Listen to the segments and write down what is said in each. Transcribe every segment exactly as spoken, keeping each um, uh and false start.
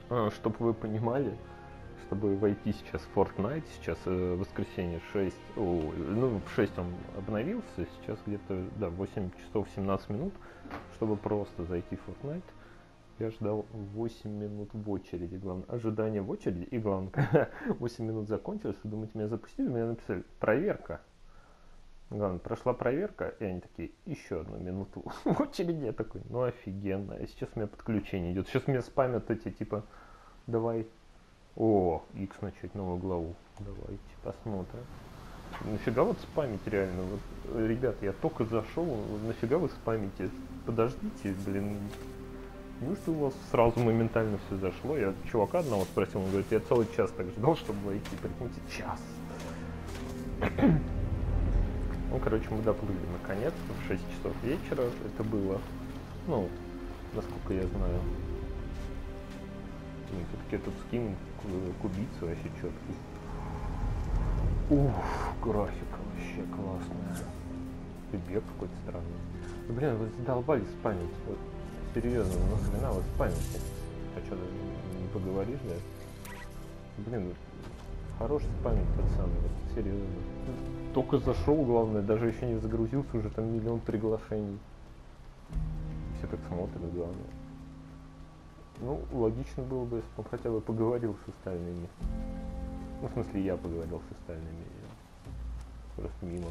Чтобы вы понимали, чтобы войти сейчас в Fortnite, сейчас э, воскресенье шесть, о, ну в шесть он обновился, сейчас где-то, да, восемь часов семнадцать минут, чтобы просто зайти в Fortnite, я ждал восемь минут в очереди, главное, ожидание в очереди, и главное, когда восемь минут закончилось, вы думаете, меня запустили, меня написали, проверка. Главное, прошла проверка, и они такие, еще одну минуту в очереди, я такой, ну офигенно, и сейчас у меня подключение идет, сейчас меня спамят эти, типа, давай. О, X начать новую главу. Давайте посмотрим. Нафига вот спамить реально? Вот, ребят, я только зашел, нафига вы спамите? Подождите, блин. Неужто у вас сразу моментально все зашло? Я чувака одного спросил, он говорит, я целый час так ждал, чтобы войти. Прикиньте, час. Ну, короче, мы доплыли наконец-то в шесть часов вечера. Это было, ну, насколько я знаю. Все-таки этот скин кубицы вообще четкий. Ух, графика вообще классная. И бег какой-то странный. Ну, блин, вы задолбали спамить. Вот, серьезно, нахрена вы спамите? А что, не поговоришь, да? Блин, хорош спамить, пацаны, вот, серьезно. Только зашел, главное, даже еще не загрузился, уже там миллион приглашений. Все так смотрят, главное. Ну, логично было бы, если бы он хотя бы поговорил с остальными. Ну, в смысле, я поговорил с остальными. Просто мимо.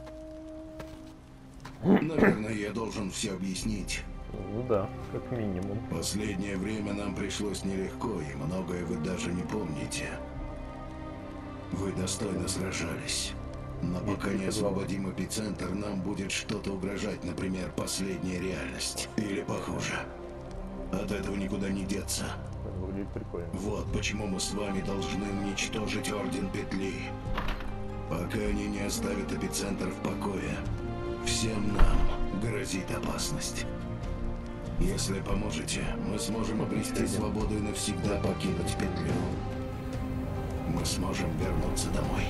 Наверное, я должен все объяснить. Ну да, как минимум. Последнее время нам пришлось нелегко, и многое вы даже не помните. Вы достойно сражались. Но пока не освободим эпицентр, нам будет что-то угрожать, например, последняя реальность. Или похуже. От этого никуда не деться. Выглядит прикольно. Вот почему мы с вами должны уничтожить Орден Петли. Пока они не оставят эпицентр в покое, всем нам грозит опасность. Если поможете, мы сможем обрести свободу и навсегда покинуть Петлю. Мы сможем вернуться домой.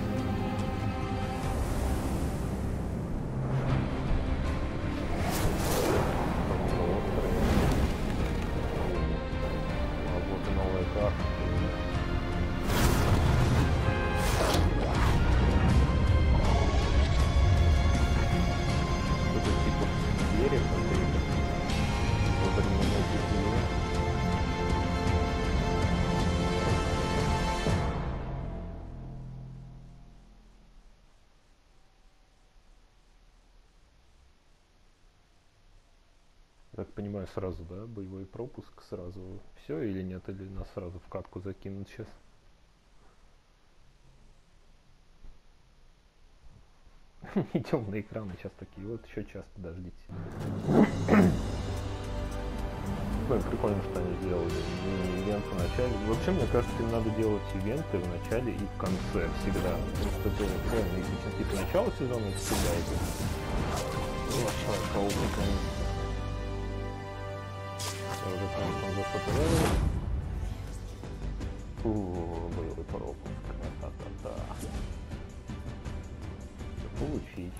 Так понимаю, сразу, да, боевой пропуск, сразу все или нет, или нас сразу в катку закинут сейчас? Идем на экраны сейчас такие, вот еще час подождите. Ну, прикольно, что они сделали ивент в начале. Вообще, мне кажется, им надо делать ивенты в начале и в конце всегда. Потому что это реально эпично. Типа начало сезона это всегда это. Большая паука, конечно. Я уже там, там за что-то делаю. Ууу, боевой пропуск. Та-та-та. Получить.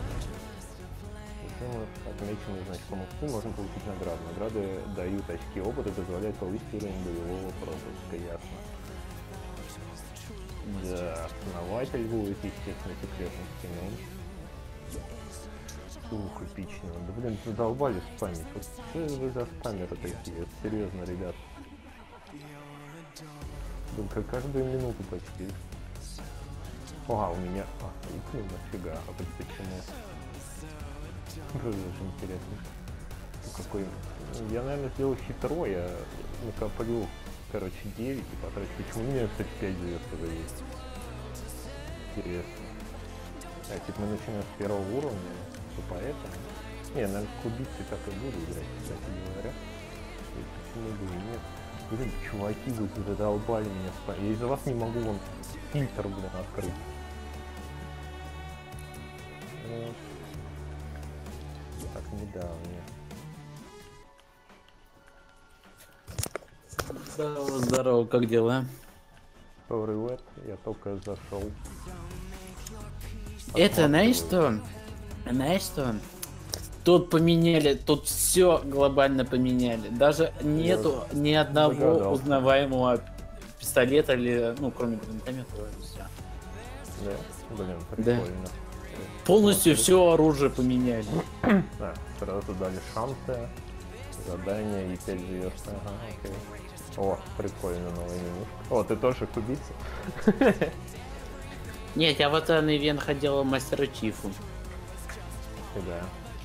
Если мы отмечены значком икс, можно получить награду. Награды дают очки опыта, дозволяют повысить уровень боевого пропуска, ясно. Да, основатель будет, естественно, секретным скином. Ух, эпично. Да блин, задолбали спамить. Вот что вы за спамеры такие? Вот, серьезно, ребят. Блин, как каждую минуту почти. А, у меня... А, ну нафига, а почему? Тоже очень интересно. Какой... Я, наверное, сделал хитро, я накоплю, короче, девять и потрачу. Почему у меня, кстати, пять звезд уже есть? Интересно. А, типа мы начинаем с первого уровня, то поэтому... Не, наверное, к убийце так и буду играть, кстати говоря. И почему бы и нет? Блин, чуваки, вы задолбали меня спать. Я из-за вас не могу вон фильтр, блин, открыть. Вот. Так, недавнее. Здорово, здорово, как дела? Привет, я только зашел. Это, знаешь что? Знаешь что? Тут поменяли, тут все глобально поменяли. Даже нету ни одного догадался. узнаваемого пистолета или, ну, кроме гранатомета, все. Да, блин, Да. прикольно. Полностью все оружие поменяли. Да, сразу дали шансы, задания и пять звезд. Ага, окей. О, прикольно, новый меню. О, ты тоже кубица? Нет, я вот на ивент ходил мастера Чифу. Да.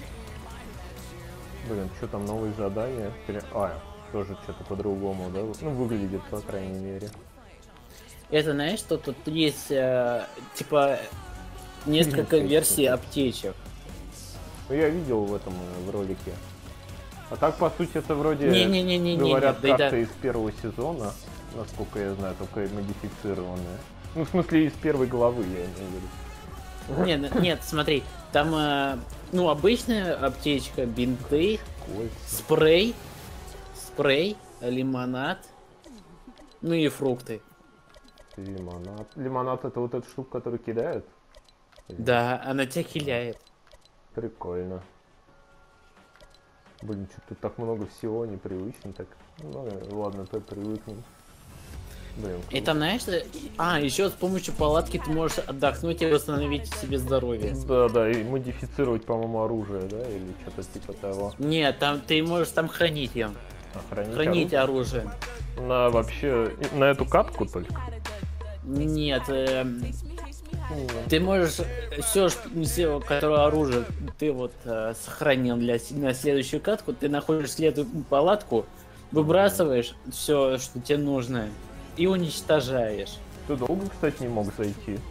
Блин, что там новые задания? Пере- А, тоже что-то по-другому, да? Ну, выглядит, по крайней мере. Это, знаешь, что тут есть, э, типа, несколько Ничего версий себе. аптечек. Ну, я видел в этом э, в ролике. А так, по сути, это вроде, Не-не-не-не-не, говорят, да и карта да. из первого сезона, насколько я знаю, только модифицированная. Ну, в смысле, из первой главы, я имею в виду. Нет, нет, смотри, там, э, ну, обычная аптечка, бинты, Кольца. спрей, спрей, лимонад, ну и фрукты. Лимонад. Лимонад — это вот эта штука, которую кидают? Да, она тебя хиляет. Прикольно. Блин, что тут так много всего непривычно, так. Ну, э, ладно, то привыкнем. Блин, И круто. там, знаешь, что- а, еще с помощью палатки ты можешь отдохнуть и восстановить себе здоровье. Да, да, и модифицировать, по-моему, оружие, да, или что-то типа того. Нет, там ты можешь там хранить ее. Охранить Хранить оружие. оружие. На вообще, на эту катку только? Нет, эм, Ну, ты можешь все, которое оружие ты вот э, сохранил для с- на следующую катку, ты находишь следующую палатку, выбрасываешь все, что тебе нужно, и уничтожаешь. Ты долго, кстати, не мог зайти?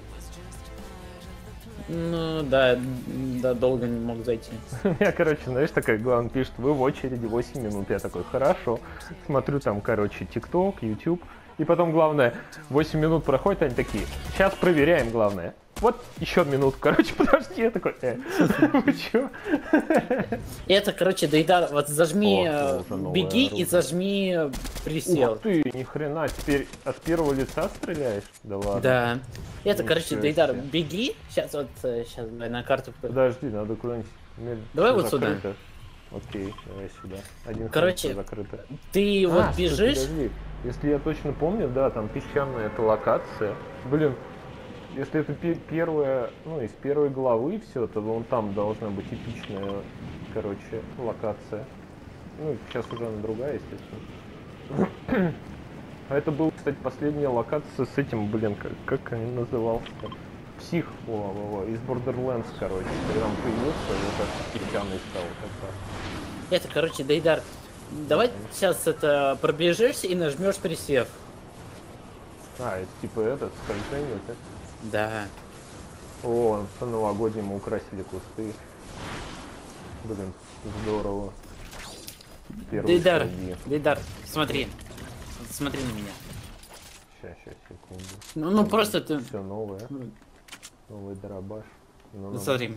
Ну да, м, да, долго не мог зайти. У меня, короче, знаешь, такая, главное, пишет, вы в очереди восемь минут. Я такой, хорошо. Смотрю там, короче, ТикТок, Ютуб. И потом, главное, восемь минут проходит, они такие, сейчас проверяем, главное. Вот еще минутку, короче, подожди. Я такой, э, вы чё? Это, короче, Дейдар, вот зажми, О, э, уже новое беги оружие. и зажми э, присел. Ух ты, ни хрена, теперь от первого лица стреляешь? Да ладно. Да. Это, Ничего короче, Дейдар, себе. беги. Сейчас вот, сейчас на карту. Подожди, надо куда-нибудь. Мель- Давай всё вот сюда. закрыто. Окей, давай сюда. Один Короче, хрен, всё закрыто. Ты А, вот стой, бежишь. подожди. Если я точно помню, да, там песчаная эта локация. Блин, если это пе- первая, ну, из первой главы все, то вон там должна быть эпичная, короче, локация. Ну, сейчас уже она другая, естественно. А это был, кстати, последняя локация с этим, блин, как, как они назывался-то? Псих, во, во, во, из Borderlands, короче. Когда он появился, вот так песчаный стал. как-то. Это, короче, Дейдар. Давай сейчас это пробежишься и нажмешь присев. А, это типа этот, скольжение, да? Да. О, по новогоднему украсили кусты. Блин, здорово. Первые Дейдар, шаги. Дейдар, смотри. Смотри на меня. Сейчас, сейчас, секунду. Ну, ну просто ты. Все новое. Ну, Новый дробаш. Ну, ну. смотри.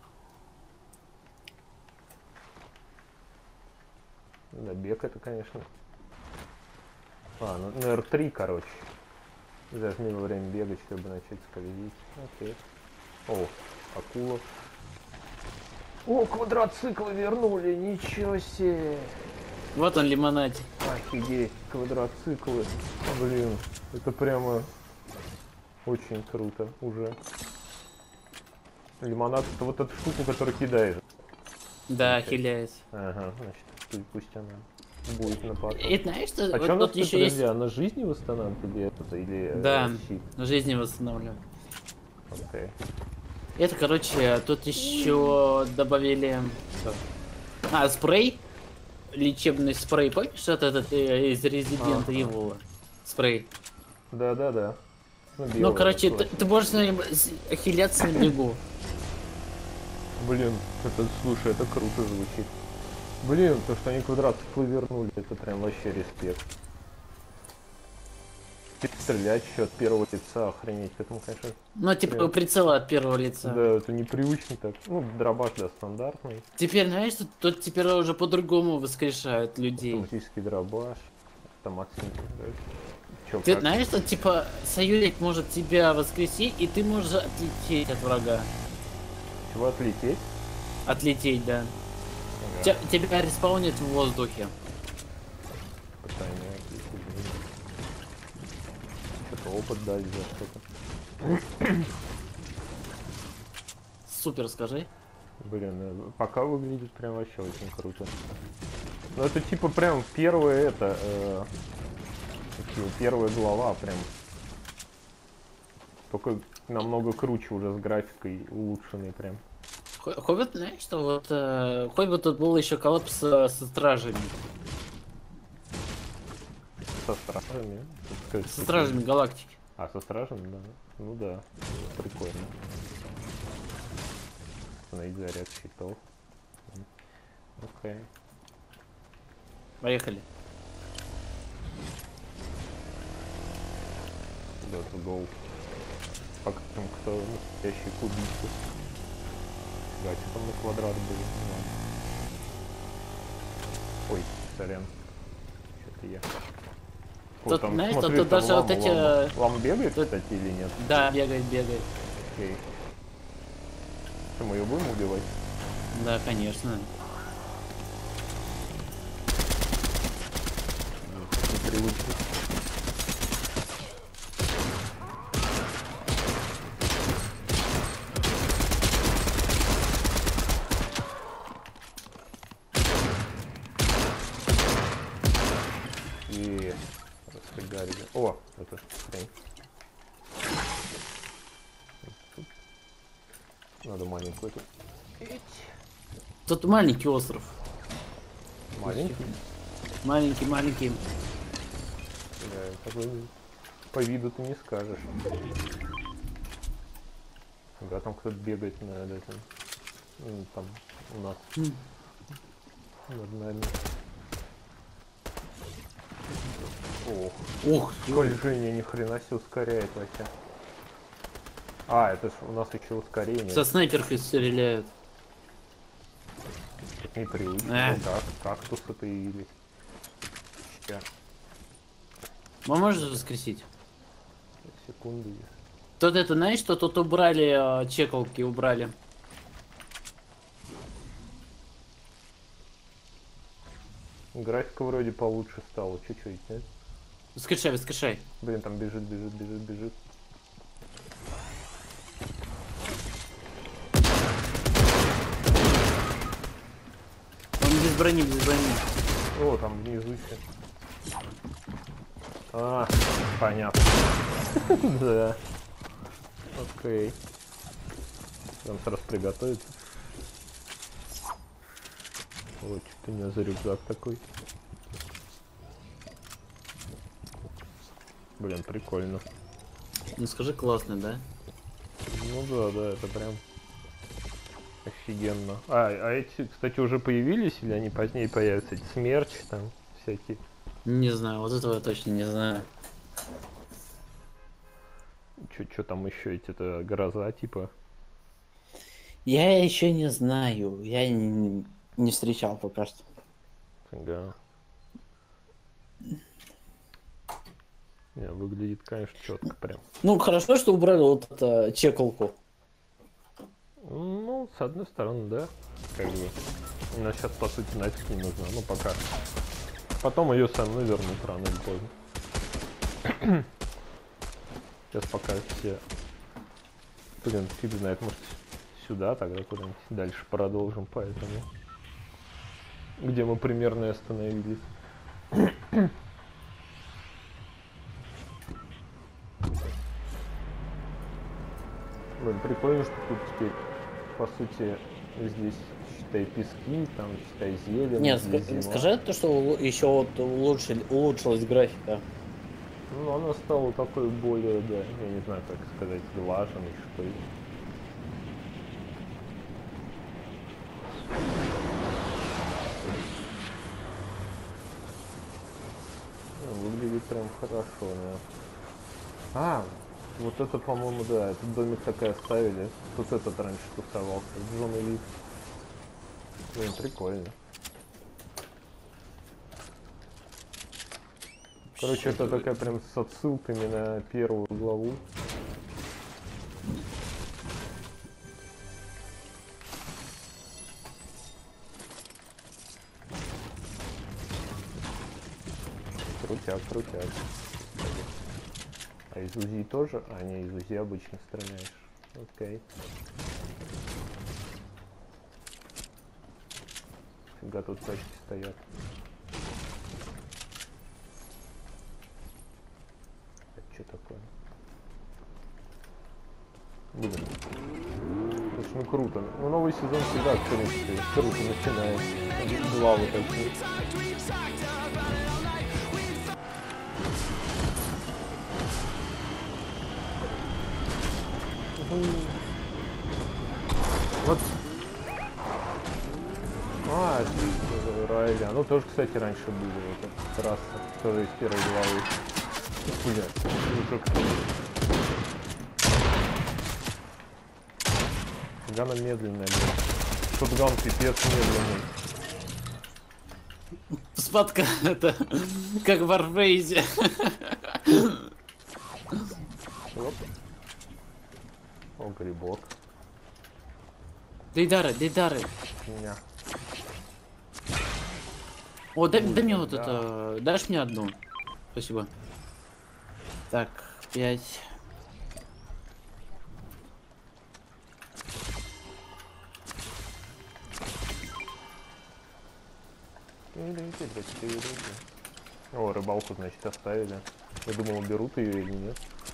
Да, бег это, конечно. А, ну, ну эр три, короче. Зажми во время бегать, чтобы начать скользить. Окей. О, акула. О, квадроциклы вернули, ничего себе. Вот он, лимонадик. Офигеть, квадроциклы. Блин, это прямо очень круто уже. Лимонад — это вот эта штука, которую кидаешь. Да, Окей. хиляется. Ага, значит, пусть, пусть она будет на потом. И знаешь, что А вот что у нас тут тут, еще подожди, есть. она жизни восстанавливает или это, или э, Да, щит? жизни восстанавливаю. Окей. Это, короче, тут еще добавили. Что? А, спрей. Лечебный спрей. Помнишь, вот этот э, из Resident Ага. Evil? Спрей. Да-да-да. Ну, Ну, белая, короче, ты, точно. ты можешь на нем с- хиляться на бегу. Блин, это, слушай, это круто звучит. Блин, то, что они квадроциклы вернули, это прям вообще респект. Теперь стрелять еще от первого лица, охренеть, к этому, конечно. Ну, типа Прям. прицела от первого лица. Да, это непривычно так. Ну, дробаш, да, стандартный. Теперь, знаешь, тут, тут теперь уже по-другому воскрешают людей. Автоматический дробаш. Автомат с ним, да. Чё, Ты как? знаешь, что типа союзник может тебя воскресить, и ты можешь отлететь от врага. Чего отлететь? Отлететь, да. Те- тебя респаунит в воздухе. Пытание. Что-то опыт дать за что-то. Супер, скажи. Блин, э, пока выглядит прям вообще очень круто. Ну это типа прям первая это... Э, такие, первая глава прям. Только намного круче уже с графикой улучшенной прям. Хо- Хоббит, знаешь, что вот э, Хоббит тут был еще коллапс со, со стражами. Со стражами. так сказать, Со такие- стражами галактики. А, со стражами, да. Ну да. Прикольно. Найди заряд щитов. Окей. Поехали. Let's go. Пока там кто настоящий кубицы. Да, что там на квадрат были? Ну, ладно. Ой, сорян. Что-то я. О, Тут, там, знаешь, смотри, тут там даже лама, вот эти, лама. э, Лама бегает, тут- кстати, или нет? Да, бегает, бегает. Окей. Что, мы ее будем убивать? Да, конечно. Непривычно. И расфигарили. О, это хрень. Надо маленькую тут. Тут маленький остров. Маленький. Маленький, маленький. Да, такой по виду ты не скажешь. Да, там кто-то бегает на этом. Ну, там у нас. М. Над нами. Ох, Ух, скольжение ни хрена себе ускоряет вообще. А, это ж у нас еще ускорение. со снайперкой стреляют. Так непривычно. Эх. Ну, как, кактусы появились. Ща, А можешь воскресить? секунду. Тут это, знаешь, что тут убрали, э, чекалки убрали. Графика вроде получше стала, чуть-чуть, нет? Воскрешай, воскрешай. Блин, там бежит, бежит, бежит, бежит. Он без брони, без брони. О, там внизу еще. А, понятно. Да. Окей. Там сразу приготовиться. Вот, что-то у меня за рюкзак такой. Блин, прикольно. Ну скажи, классный, да? Ну да, да, это прям офигенно. А, а эти, кстати, уже появились или они позднее появятся? Эти смерчи там всякие. Не знаю, вот этого я точно не знаю. Что там еще эти-то гроза типа? Я еще не знаю, я не, не встречал пока что. Да. Не, выглядит, конечно, четко прям. Ну, хорошо, что убрали вот эту чекалку. Ну, с одной стороны, да. Как бы. Она сейчас, по сути, нафиг не нужна. Ну, пока. Потом ее со мной вернут рано или поздно. Сейчас пока все... Блин, фиг знает, может сюда тогда куда-нибудь дальше продолжим, поэтому... Где мы примерно и остановились. Блин, прикольно, что тут теперь, по сути, здесь, считай, пески, там, считай, зелень. Нет, здесь ска- зима. скажи то, что улу- еще вот улучшили, улучшилась графика. Ну, она стала такой более, да, я не знаю, как сказать, глаженной, что ли. Ну, выглядит прям хорошо, да. А, вот это, по-моему, да, этот домик такой оставили. Тут этот раньше тусовался, Джон и Лив. Блин, прикольно. Короче, это такая прям с отсылками на первую главу. Так. А из УЗИ тоже? А, не, из УЗИ обычно стреляешь. Окей. Фига тут тачки стоят. Это что такое? Блин. Слушай, ну круто. Ну новый сезон всегда, в принципе, круто начинается. Два вот такие. Вот. А, это Райли. Ну тоже, кстати, раньше были. Это трасса. Тоже из первой главы. Блядь. Ну как Гана медленная, блядь. Шотган пипец медленный. Спадка, это как в Warface. Оп. О, грибок. Дейдары, дейдары. Меня. О, дай, дай мне да. вот это. Дашь мне одну? Спасибо. Так, пять. О, рыбалку, значит, оставили. Я думал, берут ее или нет.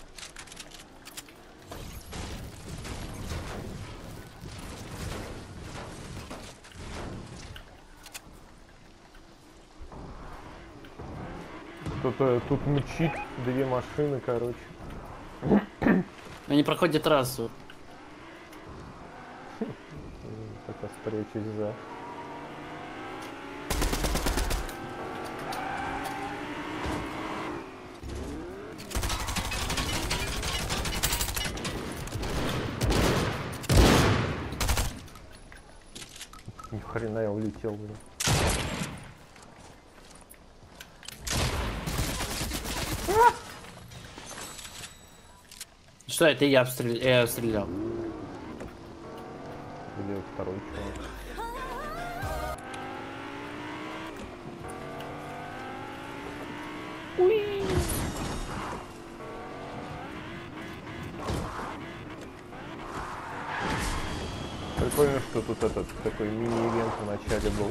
Кто-то тут мчит две машины, короче. Они проходят трассу. Пока спрячусь за. Ни хрена я улетел, блин. Что это я обстрелял? Я стрелял. Где второй чувак? Прикольно, что тут этот такой мини-ивент в начале был.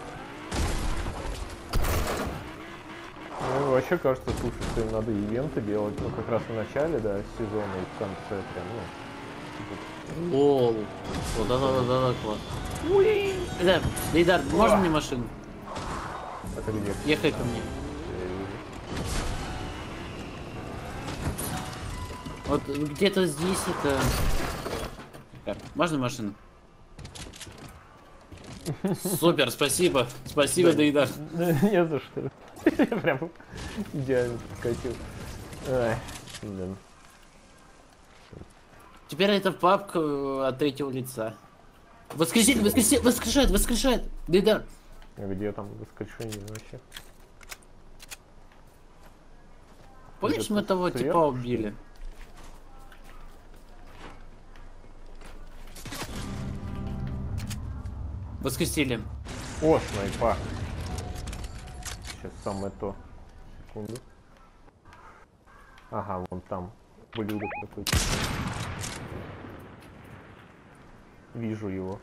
Ну, вообще кажется, слушай, что им надо ивенты делать, ну, как раз в начале, да, сезона и в конце прям, ну. Лол. О, да-да-да-да, класс. Да, Дейдар, можно мне машину? Это где? Ехай ко мне. Вот где-то здесь это... Так, можно машину? Супер, спасибо. Спасибо, Да, Дейдар. Не за что. Я прям идеально подкатил. Ай, блин. Теперь это папка от третьего лица. Воскресенье, воскресенье, воскрешает, воскрешает. Дейдар. А где там воскрешение вообще? Помнишь, Где-то мы того сверху, типа что убили? ли? Воскресили. О, снайпа. Сейчас самое то. Секунду. Ага, вон там. Блюдо какое-то. Вижу его.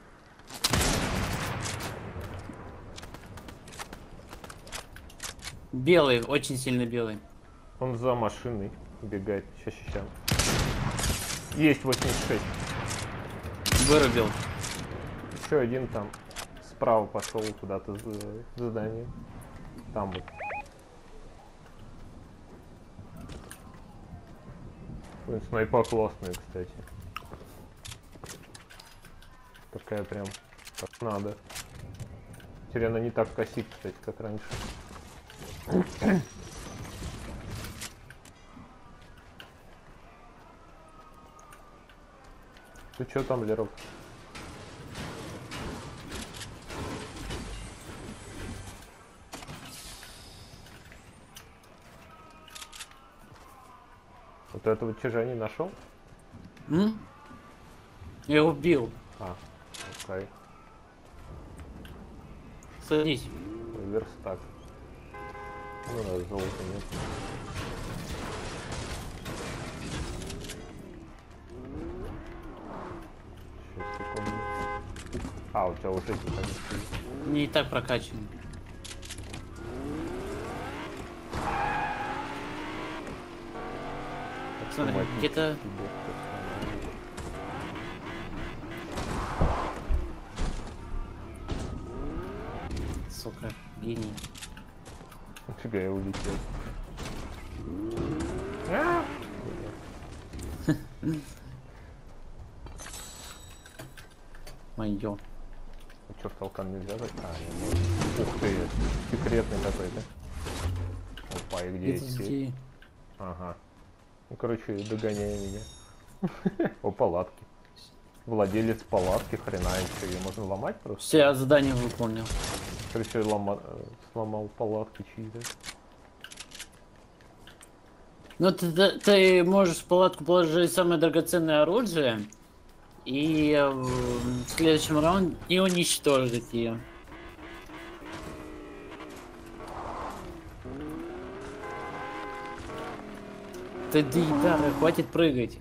Белый, очень сильно белый. Он за машиной убегает. Сейчас, сейчас. Есть восемьдесят шесть. Вырубил. Еще один там справа пошел куда-то за задание. Там вот. Ой, снайпа классная, кстати. Такая прям как надо. Теперь она не так косит, кстати, как раньше. Ты чё там, Лерок? Вот этого чижа не нашел? М? Я убил. А, окей. Садись. Верстак. Ну да, золота нет. Сейчас, секунду. А, у тебя уже эти там. Не и так прокачан. Смотри, где-то... Сука, гений. Фига, я улетел. Моё. Чё, в толкан нельзя так? А, нет. Ух ты, секретный какой-то. Опа, и где Это эти? где? Ага. Ну, короче, догоняй меня. О, палатки. Владелец палатки, хрена еще, ее можно ломать просто? Все, я задание выполнил. Короче, лома... сломал палатки чьи-то. Ну, ты, ты, ты можешь в палатку положить самое драгоценное оружие и э, в следующем раунде и уничтожить ее. Ты доедара, хватит прыгать.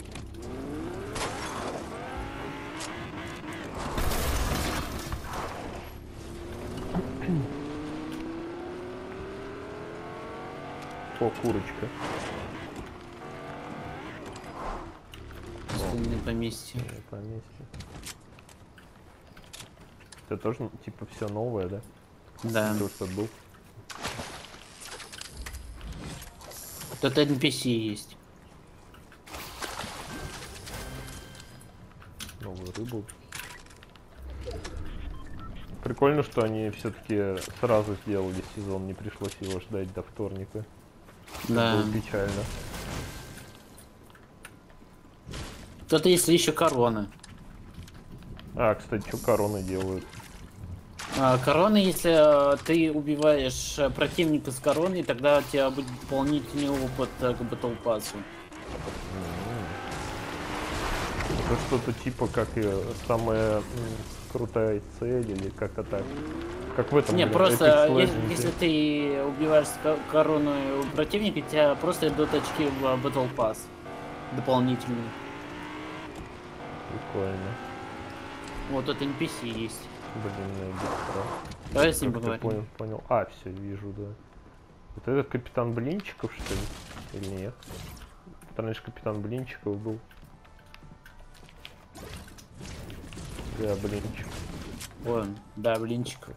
О, курочка. Пустынное поместье. Не поместье. Это тоже, ну, типа, все новое, да? Да. То, что был. Тут эн пи си есть. Новую рыбу. Прикольно, что они все-таки сразу сделали сезон, не пришлось его ждать до вторника. Да. Это было печально. Тут есть еще корона. А, кстати, что короны делают? А, корона, если э, ты убиваешь э, противника с короной, тогда у тебя будет дополнительный опыт э, к батл пассу. Это что-то типа как и самая м, крутая цель или как-то так. Как в этом. Не, блин, просто Apex если, Legends. если ты убиваешь с ко- короной у противника, у тебя просто идут очки в э, батл пасс. Дополнительные. Прикольно. Вот тут эн пи си есть. Блин, я быстро. Давай с ним Как-то поговорим. понял, понял. А, все, вижу, да. Это этот капитан Блинчиков, что ли? Или нет? Это раньше капитан Блинчиков был. Да, Блинчик. Вон, да, блинчик.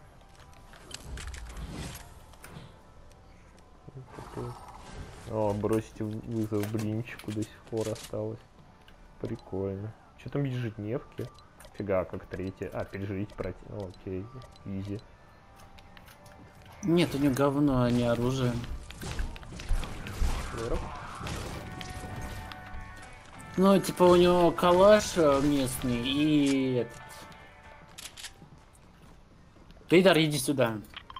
О, бросите вызов Блинчику до сих пор осталось. Прикольно. Что там ежедневки? Фига, как третья. А, пережить против. Ну, окей, изи. Нет, у него говно, а не оружие. Здорово. Ну, типа у него калаш э, местный и этот. Тейдар, иди сюда.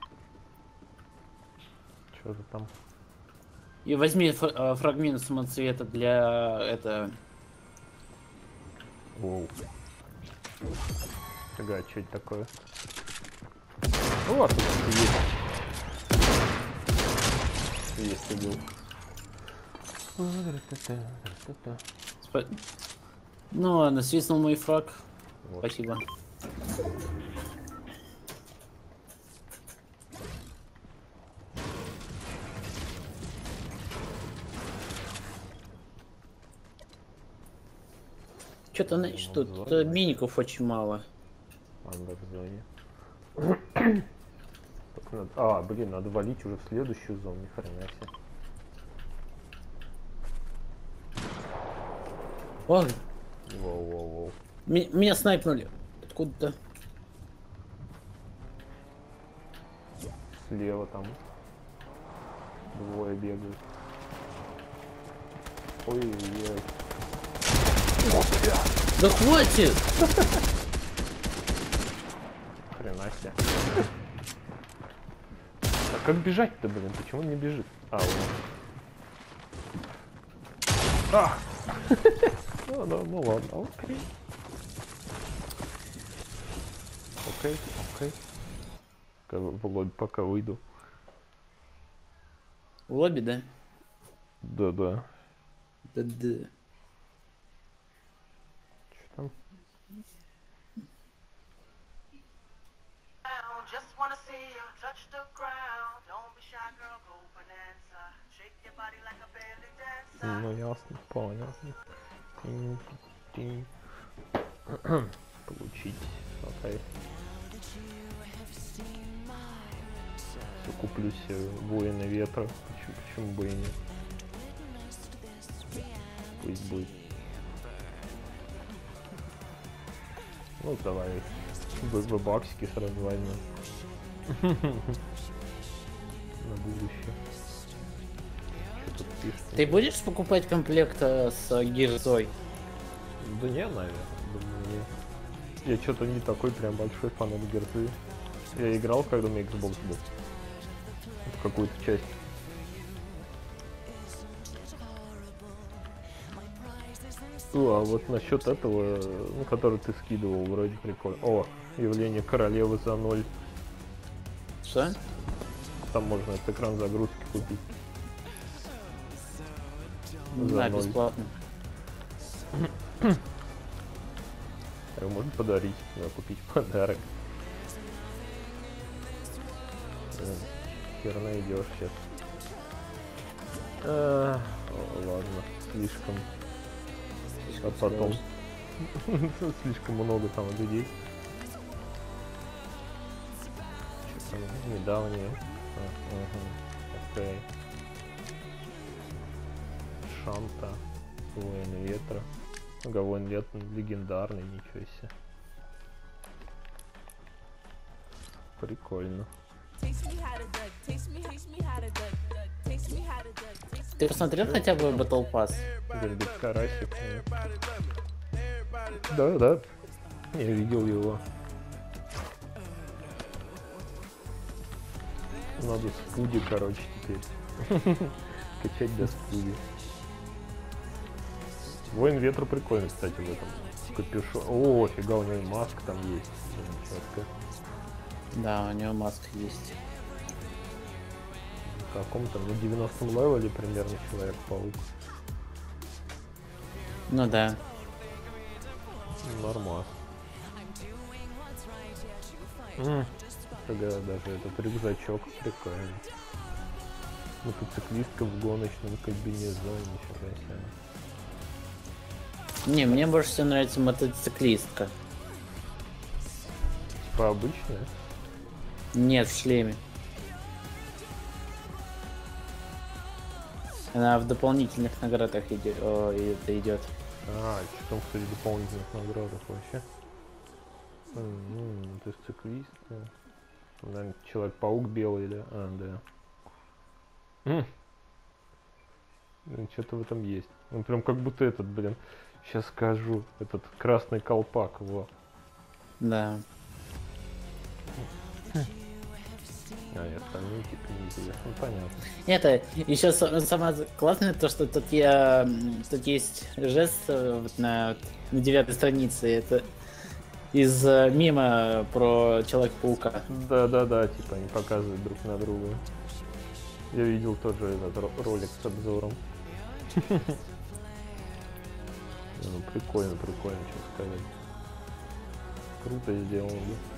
Что ты там? И возьми фр- э, фрагмент самоцвета для это. Воу. Фига, что это такое? О, тут есть. Есть убил. Спа- Ну ладно, свистнул мой фраг. Вот. Спасибо. Что-то, знаешь, тут э, миников очень мало. Андер в зоне. Так надо- А, блин, надо валить уже в следующую зону, ни хрена себе. О, Воу-воу-воу. ми- меня снайпнули. Откуда-то. Слева там двое бегают. Ой-ой-ой. Да хватит! Хрена себе. А как бежать-то, блин? Почему он не бежит? А, вот. А! Ну, ну, ну ладно, окей. Окей, окей. Пока, Володь, пока выйду. В лобби, да? Да-да. Да-да. Что там? Just wanna see you touch the ground. Don't be shy, girl, go bonanza. Shake your body like a belly dancer. Ну ясно, понятно. Тинь, тинь. Получить. Окей. Все, куплю себе воины ветра. Почему, почему бы и нет? Пусть будет. Ну давай. В баксики сразу возьмем. На будущее. Что тут пишет? Ты будешь покупать комплект э, с гирзой? Да не, наверное. Думаю, нет. Я что-то не такой прям большой фанат гирзы. Я играл, когда у меня Xbox был. В какую-то часть. Ну, а вот насчет этого, ну, который ты скидывал, вроде прикольно. О, явление королевы за ноль. Что? Там можно этот экран загрузки купить. За Да, ноль. бесплатно. Его можно подарить, да, купить подарок. Блин, хер найдешь сейчас. А, о, ладно, слишком. А потом слишком много там людей. Что там недавнее. А, ага. Окей. Шанта. Воин ветра. Воин ветра легендарный, ничего себе. Прикольно. Ты посмотрел хотя бы Battle Pass? Гребет карасик. Да, да. Я видел его. Надо спуди, короче, теперь. Качать до спуди. Воин ветра прикольный, кстати, в этом. Капюшон. О, фига, у него и маска там есть. Четко. Да, у него маска есть. В каком-то, на девяностом левеле примерно Человек-паук. Ну да. Нормас. М, Тогда даже этот рюкзачок прикольный. Мотоциклистка в гоночном комбинезоне, нифига себе. Не, мне больше всего нравится мотоциклистка. Типа обычная? Нет, в шлеме. Она в дополнительных наградах идет. О, и это идет. А, что там, кстати, дополнительных наградах вообще? М, Ну, мотоциклист. да. Там, наверное, Человек-паук белый, да? А, да. Что-то в этом есть. Ну, прям как будто этот, блин, сейчас скажу, этот красный колпак, во. Да. А, и остальные типа неизвестно. Ну, понятно. Это еще самое классное то, что тут я тут есть жест э, вот на, на девятой странице. Это из э, мема про Человека-паука. Да-да-да, типа они показывают друг на друга. Я видел тоже этот ро- ролик с обзором. Ну, прикольно, прикольно, что сказать. Круто сделано.